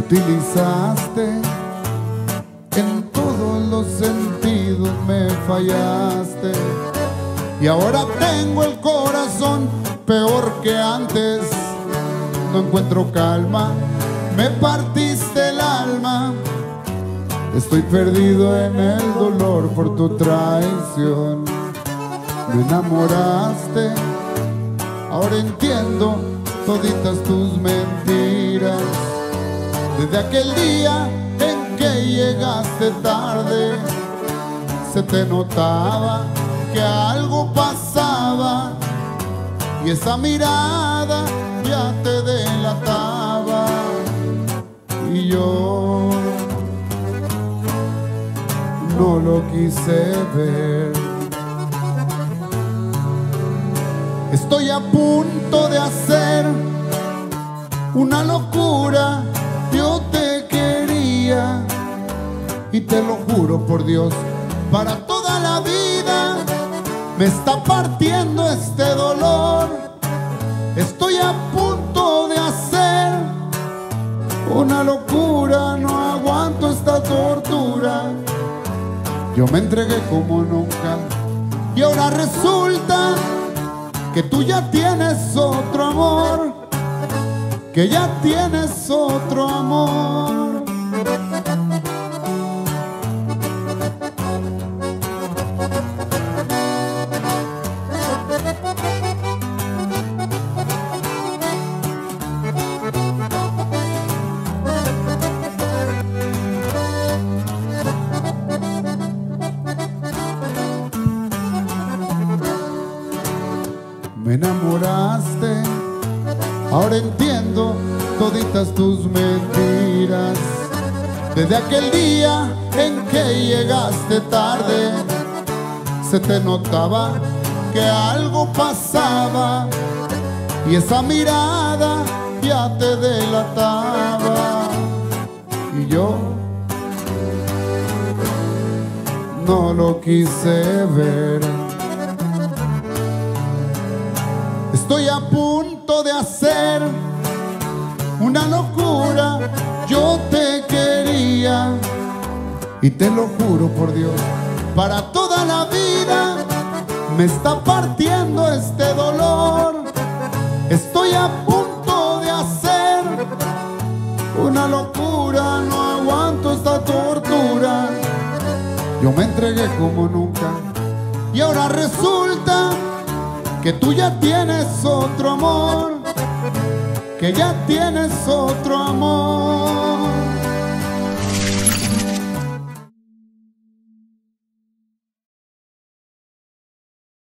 utilizaste, en todos los sentidos me fallaste. Y ahora tengo el corazón peor que antes. No encuentro calma, me partiste el alma. Estoy perdido en el dolor por tu traición. Me enamoraste, ahora entiendo toditas tus mentiras. Desde aquel día en que llegaste tarde, se te notaba que algo pasaba, y esa mirada ya te delataba. Y yo no lo quise ver. Estoy a punto de hacer una locura. Yo te quería y te lo juro por Dios, para toda la vida. Me está partiendo este dolor. Estoy a punto de hacer una locura. No aguanto esta tortura. Yo me entregué como nunca y ahora resulta que tú ya tienes otro amor, que ya tienes otro amor. Me enamoraste, ahora entiendo toditas tus mentiras. Desde aquel día en que llegaste tarde, se te notaba que algo pasaba, y esa mirada ya te delataba. Y yo no lo quise ver. Estoy a punto de hacer una locura. Yo te quería y te lo juro por Dios, para toda la vida. Me está partiendo este dolor. Estoy a punto de hacer una locura. No aguanto esta tortura. Yo me entregué como nunca y ahora resulta que tú ya tienes otro amor, que ya tienes otro amor.